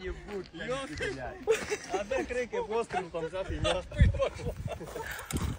ебуть, блядь. А де крики постріл там взяти, я